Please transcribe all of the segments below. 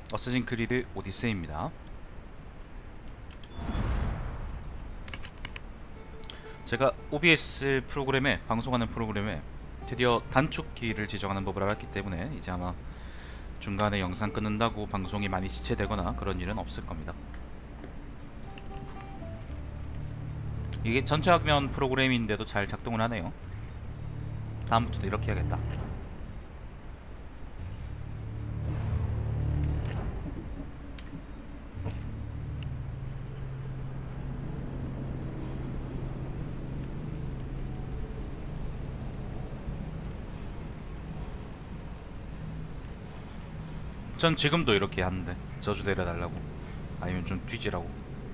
어쌔신 크리드 오디세이입니다. 제가 OBS 프로그램에, 방송하는 프로그램에 드디어 단축키를 지정하는 법을 알았기 때문에 이제 아마 중간에 영상 끊는다고 방송이 많이 지체되거나 그런 일은 없을 겁니다. 이게 전체 화면 프로그램인데도 잘 작동을 하네요. 다음부터도 이렇게 해야겠다. 전 지금도 이렇게 하는데, 저주 내려달라고 아니면 좀 뒤지라고.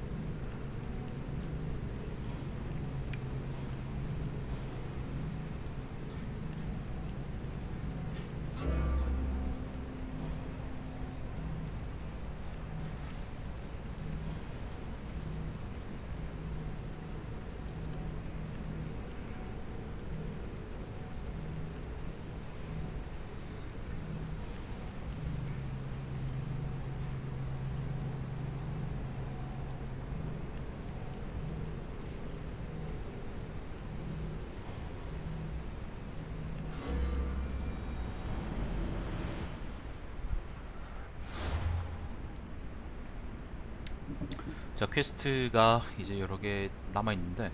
자, 퀘스트가 이제 여러 개 남아있는데,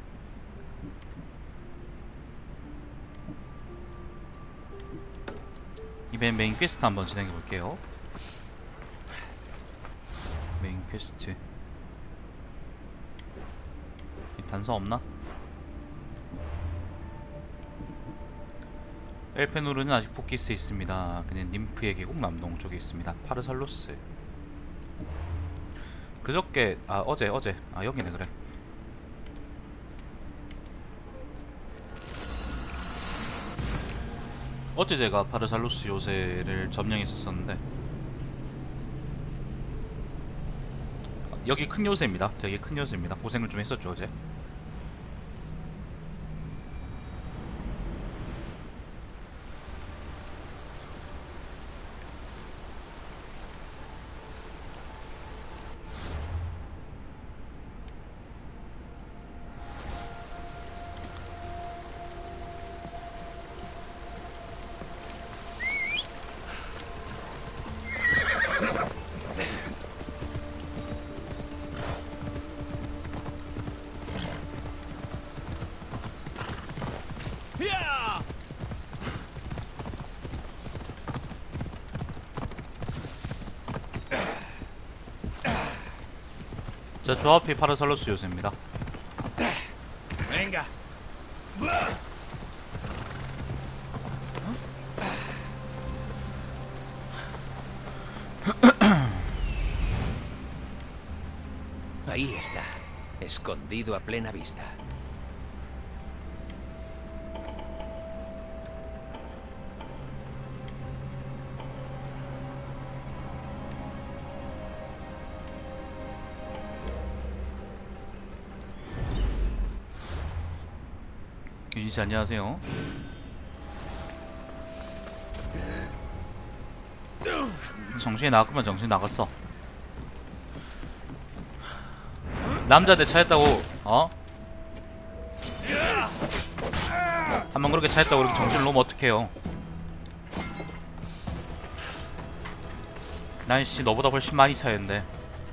이번엔 메인 퀘스트 한번 진행해 볼게요. 메인 퀘스트 단서 없나? 엘페누르는 아직 포키스에 있습니다. 그는 님프의 계곡 남동 쪽에 있습니다. 파르살로스. 그저께, 어제 여기네. 그래. 어제 제가 파르살로스 요새를 점령했었었는데, 여기 큰 요새입니다. 되게 큰 요새입니다. 고생을 좀 했었죠 어제. 자, 조합이 파르살로스 요새입니다. Venga. Ahí está, escondido a plena vista. 유진씨 안녕하세요. 정신이 나갔구만. 정신 나갔어. 남자 내 차였다고, 한번 그렇게 차였다고 그렇게 정신을 놓으면 어떡해요. 난 씨 너보다 훨씬 많이 차였는데.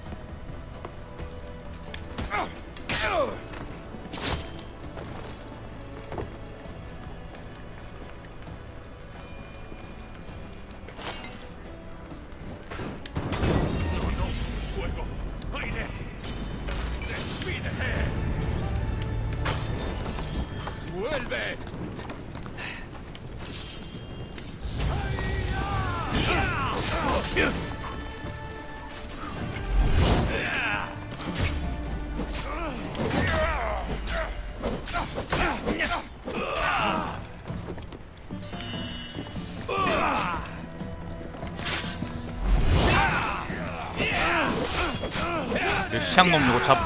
시장놈 이거 잡.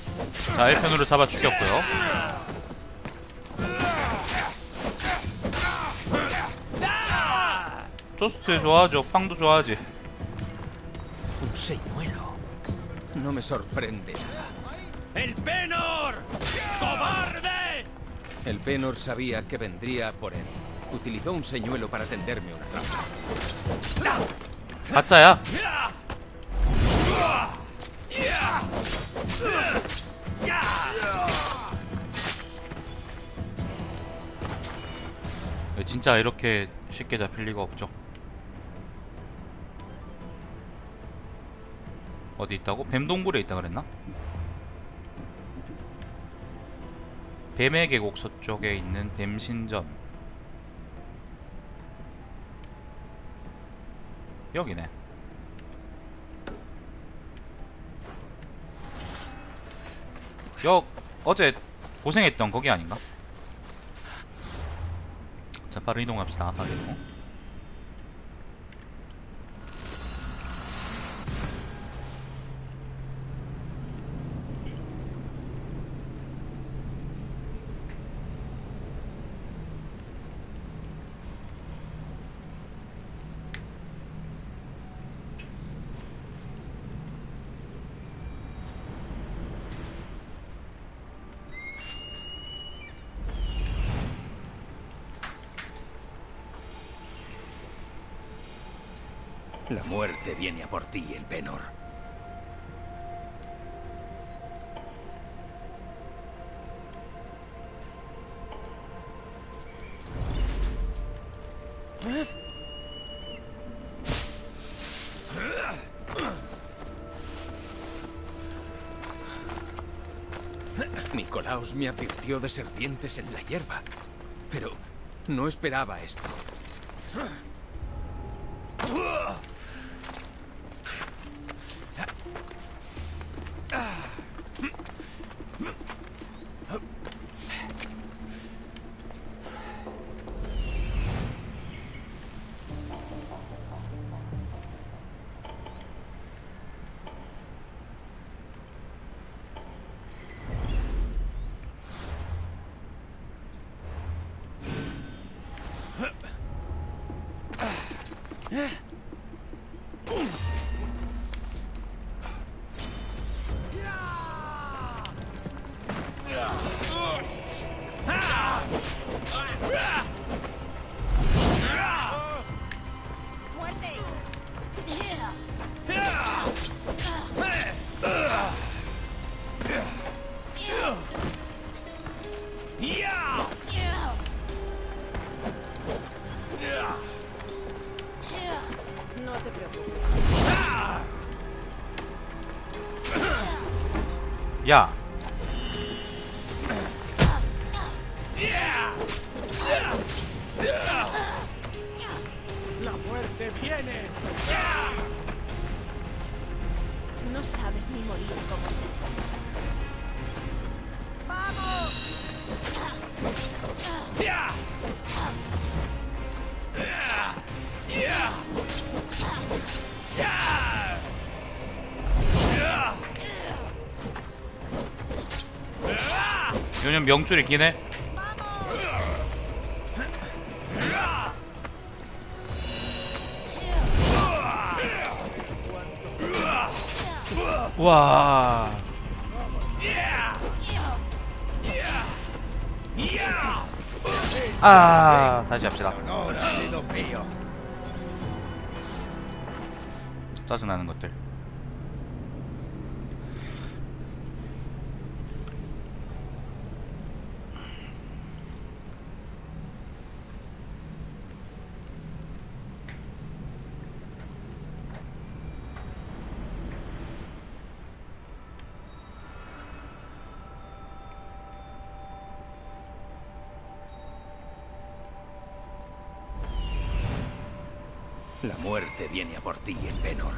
자, 1편으로 잡아 죽였고요. 토스트 좋아하죠. 빵도 좋아하지. Un señuelo. No me sorprende nada. ¡El Penor! ¡Cobarde! El Penor sabía que vendría por él. Utilizó un señuelo para tenderme una trampa. 가짜야. 진짜 이렇게 쉽게 잡힐 리가 없죠. 어디 있다고? 뱀동굴에 있다 그랬나? 뱀의 계곡 서쪽에 있는 뱀신전. 여기네. 어제 고생했던 거기 아닌가? 자, 빠른 이동합시다. 빠른 이동. La muerte viene a por ti, el Penor. Nicolaos me advirtió de serpientes en la hierba, pero no esperaba esto. No te preocupes. 야. La muerte viene. No sabes ni morir como se. 요즘 명줄이 기네. 와. 아, 다시 합시다. 짜증나는 것들. La muerte viene a por ti, el Penor.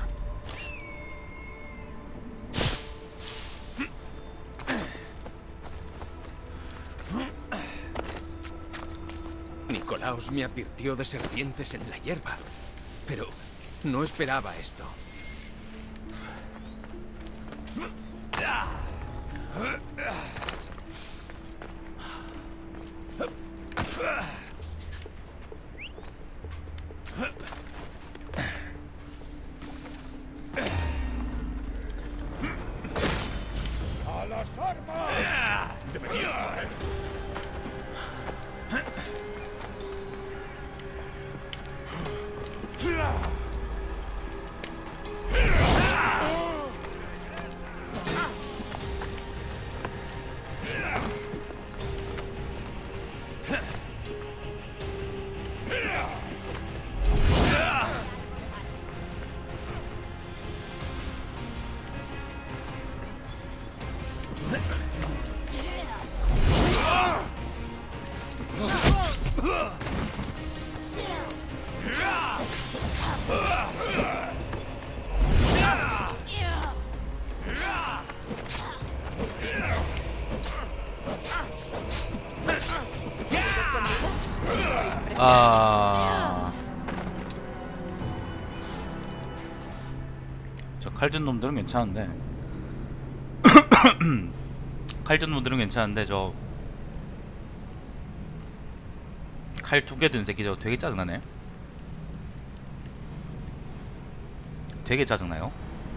Nicolaos me advirtió de serpientes en la hierba, pero no esperaba esto. 저 칼든 놈들은 괜찮은데 칼든 놈들은 괜찮은데 저 칼 2개 든 새끼 저거 되게 짜증나네. 되게 짜증나요.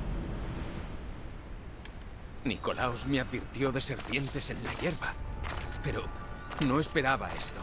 Nicolaos me advirtió de serpientes en la hierba, pero no esperaba esto.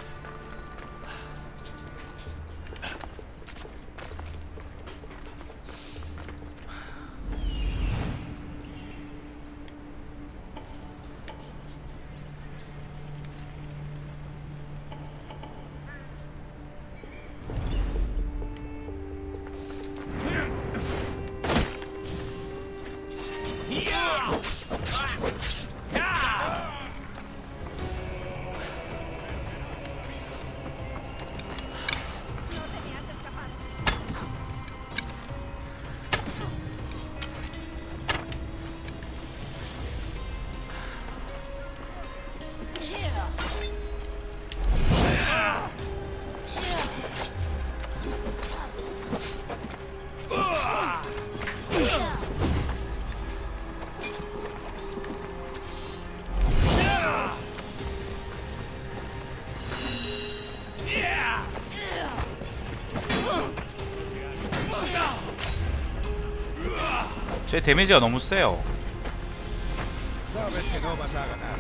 제 데미지가 너무 세요. Sabes que no vas a ganar.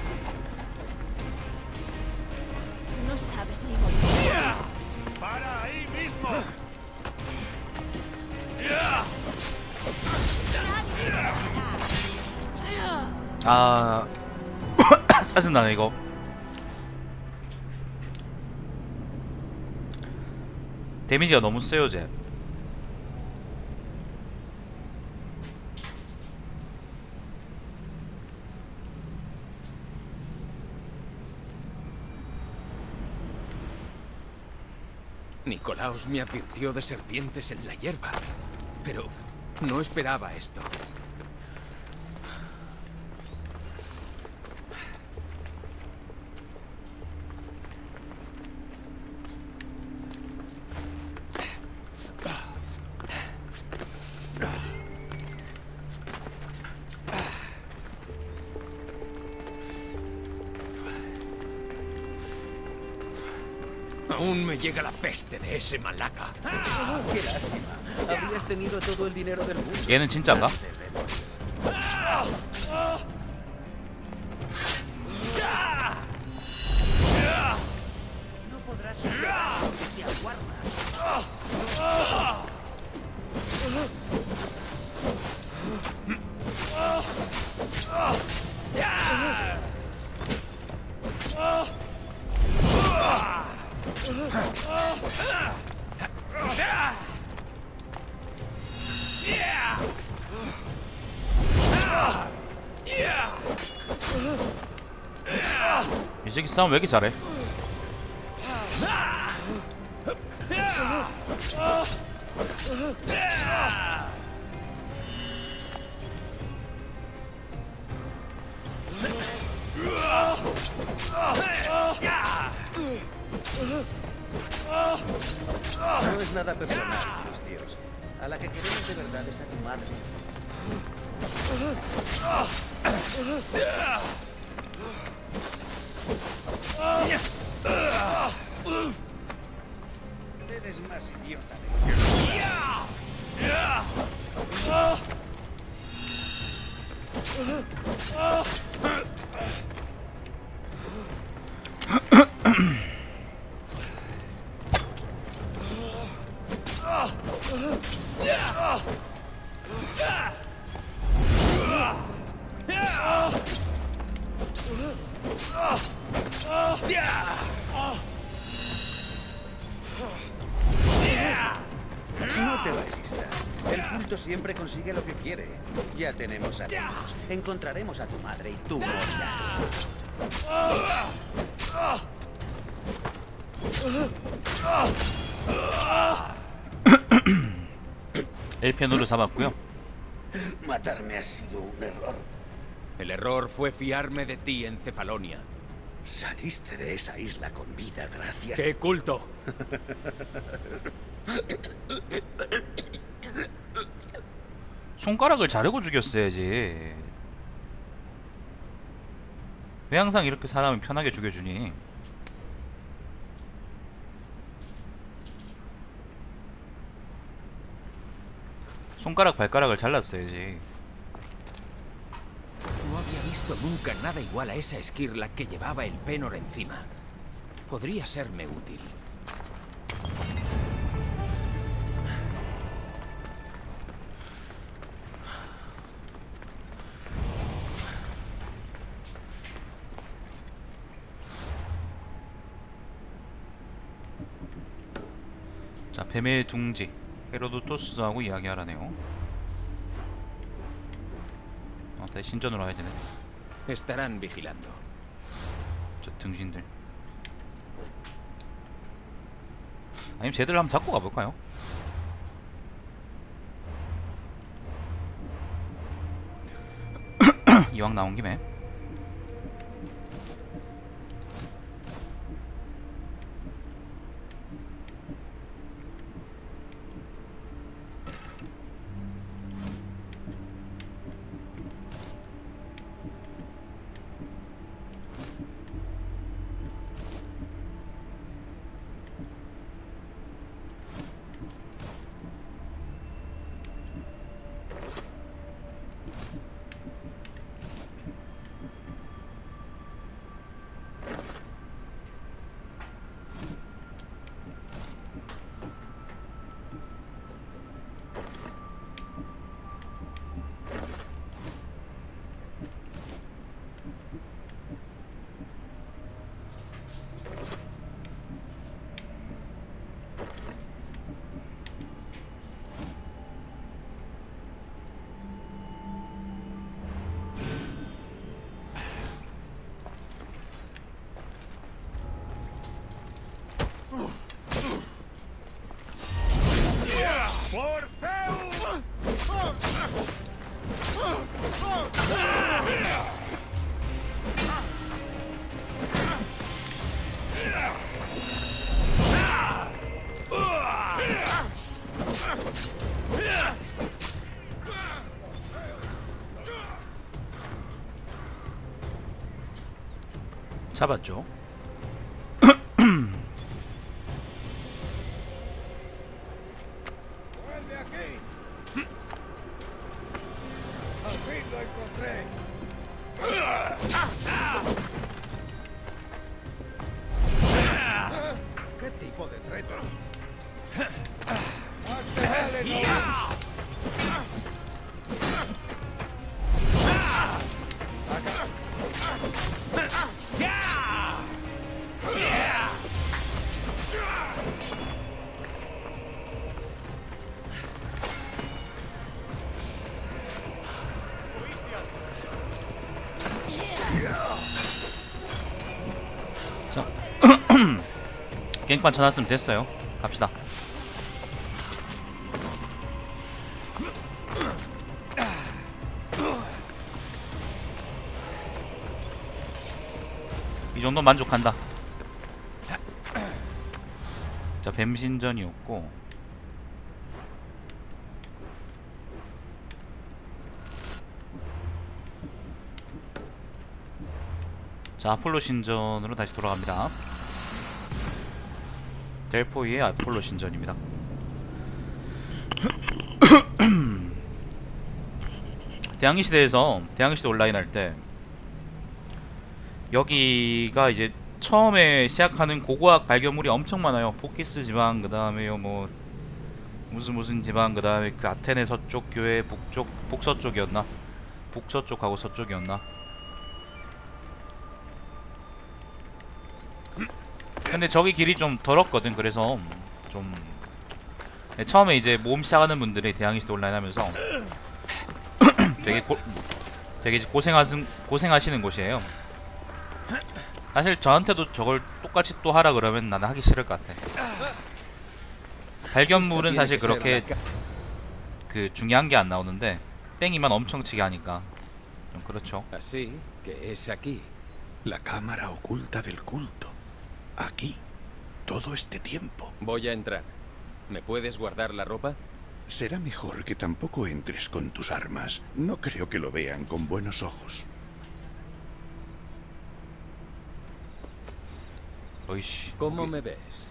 No sabes ni morir. ¡Para ahí mismo! 아 짜증나네 이거. 데미지가 너무 세요 쟤. Nicolaos me advirtió de serpientes en la hierba, pero no esperaba esto. Aún me llega la peste de ese malaca. ¡Qué lástima! Habrías tenido todo el dinero del mundo. 얘는 진짜인가? antes de morir. No podrás superar lo que te aguarda. 이 새끼 싸움 왜 이렇게 잘해? No es nada personal, mis tíos. A la que queremos de verdad es a tu madre. Eres más idiota de lo que... No te resistas. El culto siempre consigue lo que quiere. Ya tenemos aliados. Encontraremos a tu madre y tú morirás. 엘펜으로 잡았고요. Matarme ha sido un error. El error fue fiarme de ti en Cefalonia. Saliste de esa isla con vida gracias. ¡Qué culto! 손가락을 자르고 죽였어야지. 왜 항상 이렇게 사람을 편하게 죽여주니? 손가락 발가락을 잘랐어야지. No había visto nunca nada igual a esa esquirla que llevaba el Penor encima. Podría serme útil. 자, 뱀의 둥지 헤로도토스하고 이야기하라네요. 다시 신전으로 와야 되네. Estarán vigilando. 저 등신들. 아니면 쟤들 한번 잡고 가볼까요? 이왕 나온 김에. 잡았죠. ¿Qué tipo de reto? 자, 깽판 쳐놨으면 됐어요. 갑시다. 이 정도 만족한다. 자, 뱀신전이었고, 자, 아폴로 신전으로 다시 돌아갑니다. 델포이의 아폴로 신전입니다. 대항해 시대에서 대항해 시대 온라인 할 때 여기가 이제 처음에 시작하는 고고학 발견물이 엄청 많아요. 포키스 지방, 그 다음에요 뭐 무슨 지방, 그 다음에 그 아테네 서쪽 교회 북쪽, 북서쪽이었나? 북서쪽하고 서쪽이었나? 근데 저기 길이 좀 더럽거든. 그래서 좀 처음에 이제 모험 시작하는 분들이 대항해시대 온라인 하면서 되게 이제 고생하시는 곳이에요. 사실 저한테도 저걸 똑같이 또 하라 그러면 나는 하기 싫을 것 같아. 발견물은 사실 그렇게 그 중요한 게 안 나오는데 땡이만 엄청 치게 하니까 좀 그렇죠. Así que es aquí. La cámara oculta del culto. Aquí. Todo este tiempo. Voy a entrar. ¿Me puedes guardar la ropa? Será mejor que tampoco entres con tus armas. No creo que lo vean con buenos ojos. 어이씨. ¿Cómo me ves?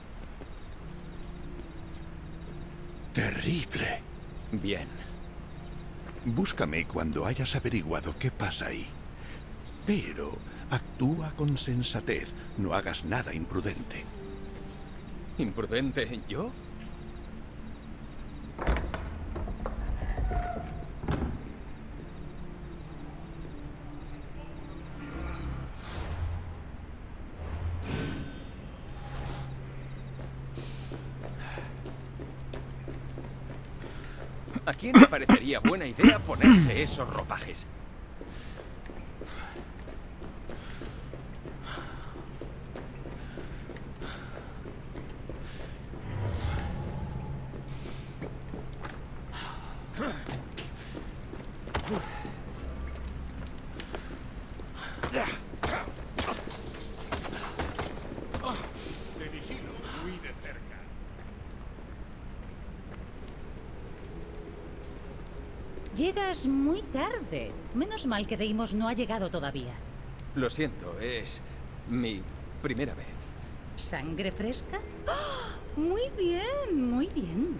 Terrible. Bien. Búscame cuando hayas averiguado qué pasa ahí. Pero actúa con sensatez. No hagas nada imprudente. ¿Imprudente yo? ¿A quién le parecería buena idea ponerse esos ropajes? Llegas muy tarde. Menos mal que Deimos no ha llegado todavía. Lo siento, es mi primera vez. ¿Sangre fresca? ¡Oh! Muy bien, muy bien.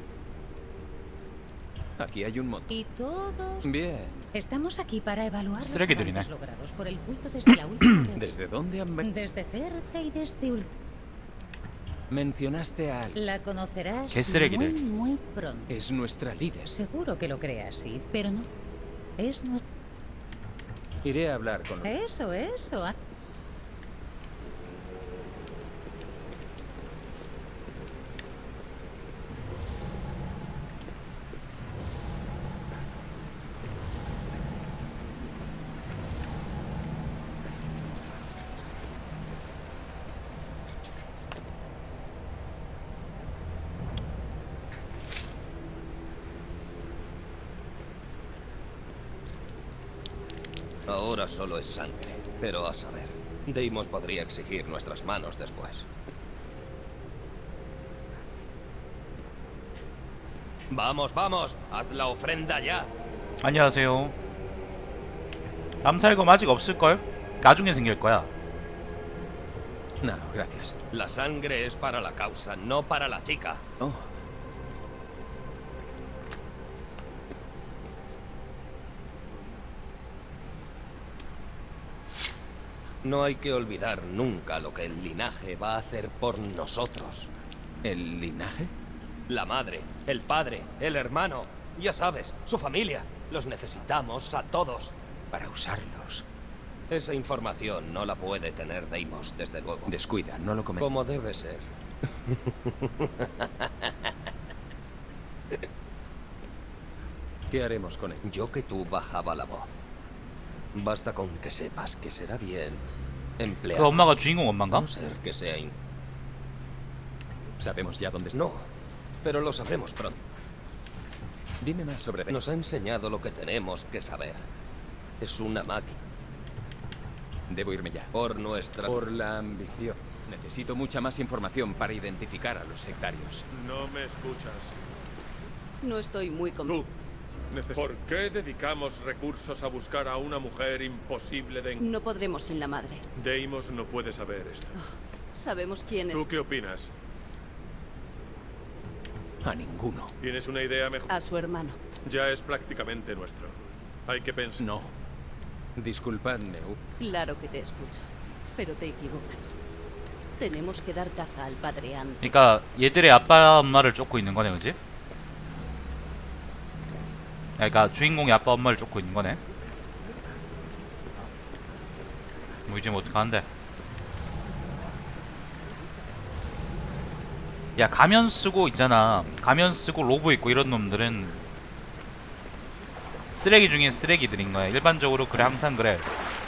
Aquí hay un montón. ¿Y todos? Bien. Estamos aquí para evaluar los 쓰레기들이네. avances logrados por el culto desde la última rebelión. ¿Desde dónde han venido? Desde cerca y desde Mencionaste a alguien. La conocerás ¿Qué 쓰레기들? muy pronto. Es nuestra líder. Seguro que lo creas, sí, pero no. Es no. Iré a hablar con los... Eso. Ahora solo es sangre, pero a saber. Deimos podría exigir nuestras manos después. ¡Vamos, vamos! ¡Haz la ofrenda ya! 안녕하세요. 암살검 아직 없을걸? 나중에 생길 거야. No, gracias. La sangre es para la causa, no para la chica. Oh. No hay que olvidar nunca lo que el linaje va a hacer por nosotros. ¿El linaje? La madre, el padre, el hermano, ya sabes, su familia. Los necesitamos a todos. Para usarlos. Esa información no la puede tener Deimos, desde luego. Descuida, no lo comento. Como debe ser. ¿Qué haremos con él? Yo que tú bajaba la voz. Basta con que sepas que será bien 그 empleado. 엄마가 주인공 엄마인가? A no ser que sea ¿Sabemos ya dónde está? No, pero lo sabremos pronto. Dime más sobre... Nos ha enseñado lo que tenemos que saber. Es una máquina. Debo irme ya. Por nuestra... Por la ambición. Necesito mucha más información para identificar a los sectarios. No me escuchas. No estoy muy convencido. ¿Por qué dedicamos recursos a buscar a una mujer imposible de... No podremos sin la madre. Deimos no puede saber esto. Sabemos quién es. ¿Tú qué opinas? A ninguno. ¿Tienes una idea mejor? A su hermano. Ya es prácticamente nuestro. Hay que pensar. No. Disculpadme. Claro que te escucho. Pero te equivocas. Tenemos que dar caza al padre antes. 그러니까 얘들의 아빠 엄마를 쫓고 있는 거네, 그지? 그러니까 주인공이 아빠 엄마를 쫓고 있는 거네. 뭐 이제 뭐 어떡하는데? 야, 가면 쓰고 있잖아. 가면 쓰고 로브 입고 이런 놈들은 쓰레기 중에 쓰레기들인 거야. 일반적으로 그래, 항상 그래.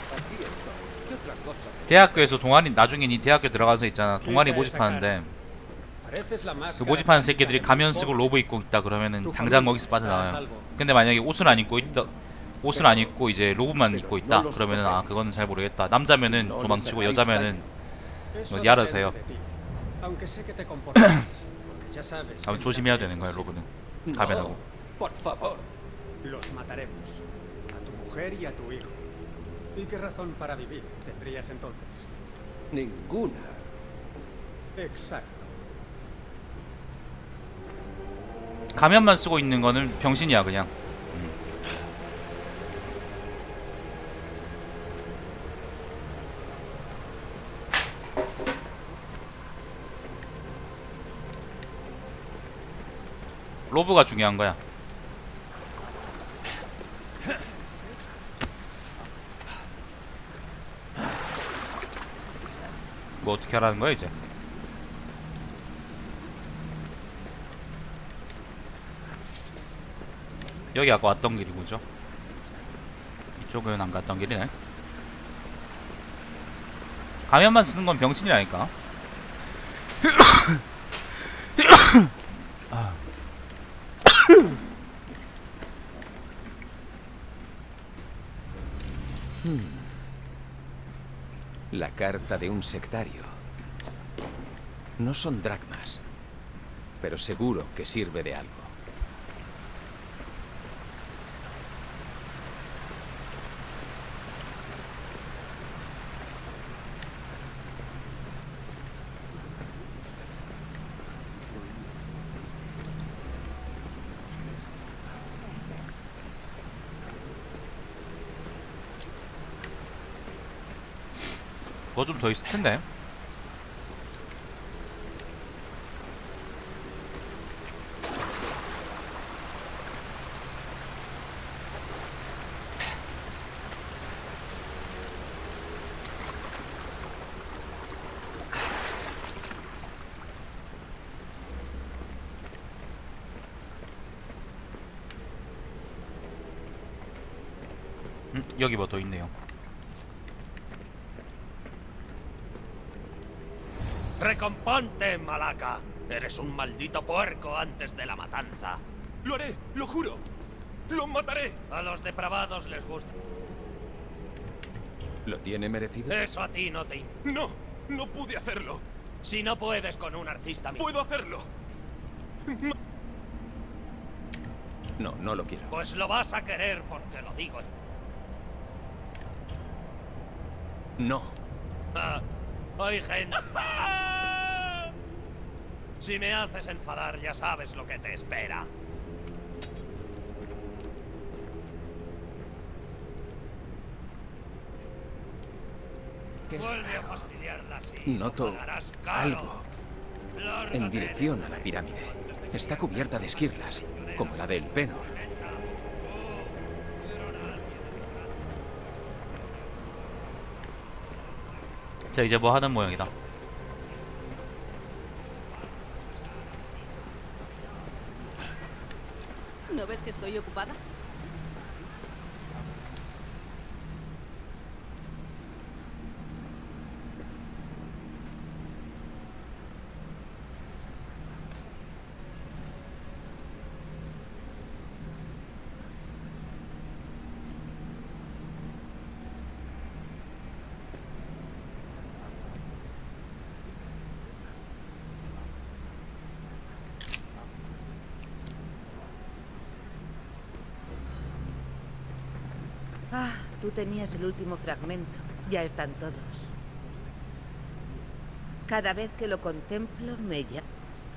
대학교에서 동아리, 나중에 니 대학교 들어가서 있잖아, 동아리 모집하는데 그 모집하는 새끼들이 가면 쓰고 로브 입고 있다 그러면은 당장 거기서 빠져나와요. 근데 만약에 옷을 안 입고 있다, 옷을 안 입고 이제 로브만 입고 있다 그러면은 아, 그거는 잘 모르겠다. 남자면은 도망치고 여자면은 뭐 니 알아서 해요. 아무튼 조심해야 되는 거야, 로브는. 가면하고. Por favor. Los mataremos. A tu mujer y a tu hijo. ¿Y qué razón para vivir tendrías entonces? Ninguna. Exacto. 가면만 쓰고 있는 거는 병신이야, 그냥. 로브가 중요한 거야. 뭐 어떻게 하라는 거야 이제? 여기 아까 왔던 길이 뭐죠? 이쪽은 안 갔던 길이네. 가면만 쓰는 건 병신이라니까. 아. La carta de un sectario. No son dracmas, pero seguro que sirve de algo. 뭐 좀 더 있을 텐데. 여기 뭐 더 있네요. ¡Recomponte, Malaca! Eres un maldito puerco antes de la matanza. ¡Lo haré! ¡Lo juro! ¡Lo mataré! A los depravados les gusta. ¿Lo tiene merecido? Eso a ti no te... ¡No! ¡No pude hacerlo! Si no puedes con un artista... ¡Puedo hacerlo! No, no lo quiero. Pues lo vas a querer porque lo digo. No. Ah, hay gente... Si me haces enfadar, ya sabes lo que te espera. Vuelve a fastidiarla así. Noto Pagarás caro. algo Lárgate. en dirección a la pirámide. Está cubierta de esquirlas, como la del Penor. 자, 이제 뭐 하는 모양이다. ¿No ves que estoy ocupada? Ah, tú tenías el último fragmento. Ya están todos. Cada vez que lo contemplo, me llama.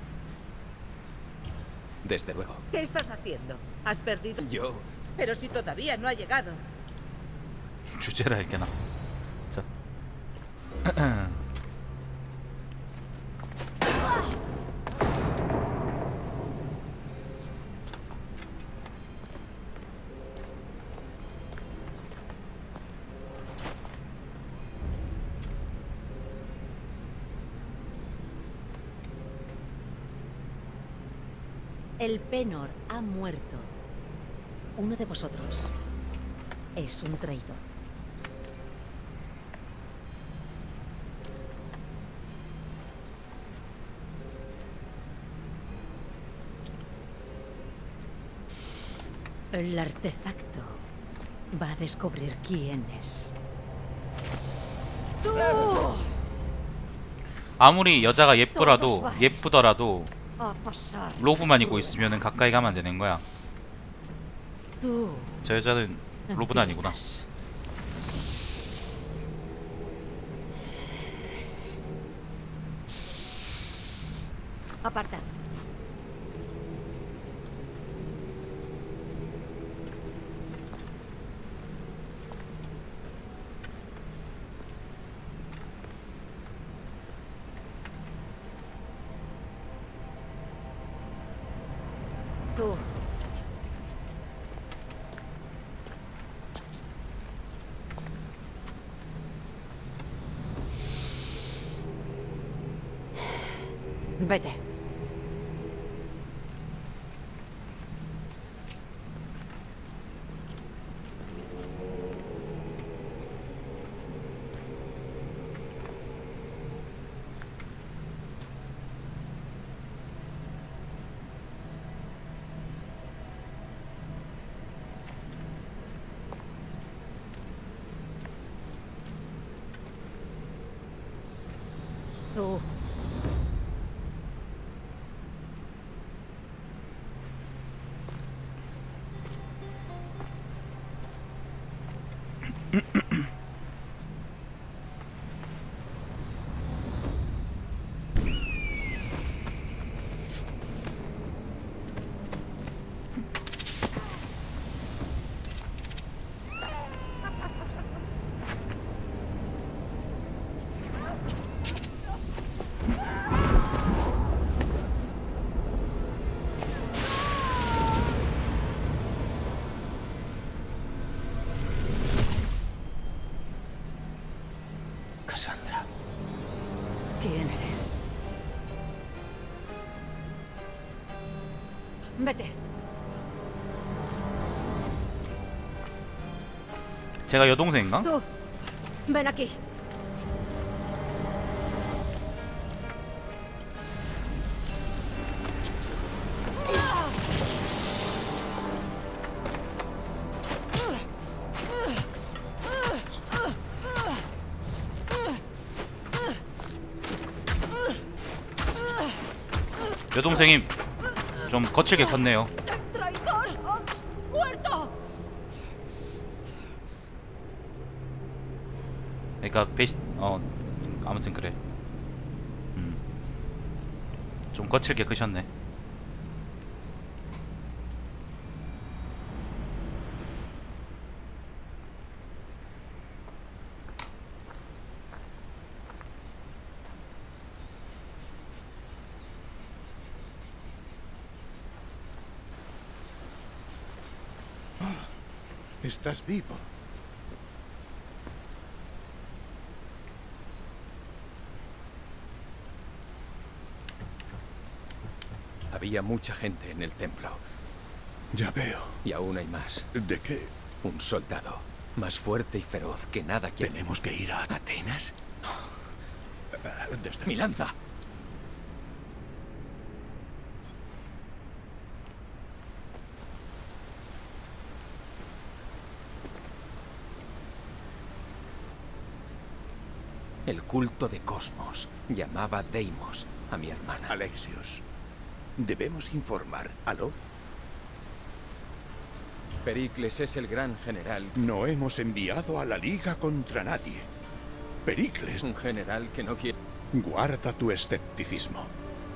Desde luego. ¿Qué estás haciendo? ¿Has perdido? Yo... Pero si todavía no ha llegado. 주제라 했겠나. 자. El Penor ha muerto. Uno de vosotros es un traidor. El artefacto va a descubrir quién es. ¡Tú! 아무리 여자가 예쁘더라도 A pasar. 로브만 입고 있으면 가까이 가면 안 되는 거야. Tú 저 여자는 로브는 아니구나. empiezas. Aparta. Tú. Vete. Tú. Cassandra. ¿Quién eres? Vete. 제가 여동생인가? Tú. Ven aquí. 여동생이 좀 거칠게 컸네요. ¡Traidor! ¡Muerto! 그러니까 아무튼 그래. 좀 거칠게 크셨네. Estás vivo. Había mucha gente en el templo. Ya veo. Y aún hay más. ¿De qué? Un soldado. Más fuerte y feroz que nada que... Tenemos que ir a... ¿Atenas? Desde... ¡Mi lanza! El culto de Cosmos llamaba Deimos a mi hermana. Alexios, debemos informar. ¿Aló? Pericles es el gran general. No hemos enviado a la Liga contra nadie. Pericles... Un general que no quiere... Guarda tu escepticismo.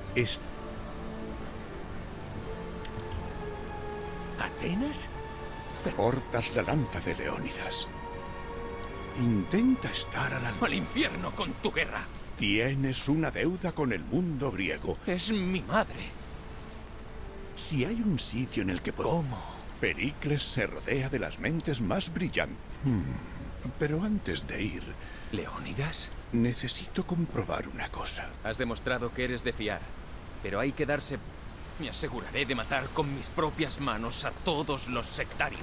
¿Atenas? Portas la lanza de Leónidas. Intenta estar al infierno con tu guerra. Tienes una deuda con el mundo griego. Es mi madre. Si hay un sitio en el que ¿Cómo? Pericles se rodea de las mentes más brillantes. Pero antes de ir... ¿Leónidas? Necesito comprobar una cosa. Has demostrado que eres de fiar, pero hay que darse... Me aseguraré de matar con mis propias manos a todos los sectarios.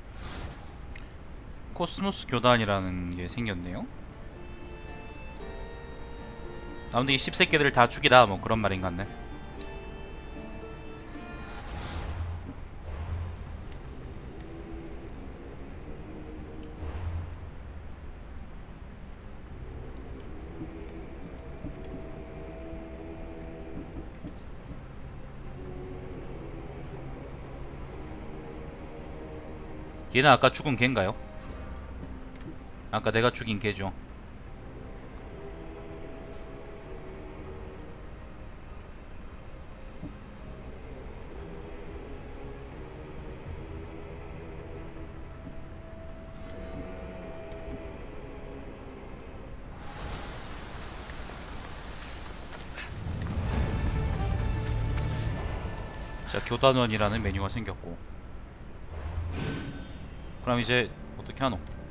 코스모스 교단이라는 게 생겼네요. 아 근데 이 씹새끼들 다 죽이다 뭐 그런 말인 같네. 얘는 아까 죽은 걔인가요? 아까 내가 죽인 걔죠. 자, 교단원이라는 메뉴가 생겼고, 그럼 이제 어떻게 하노?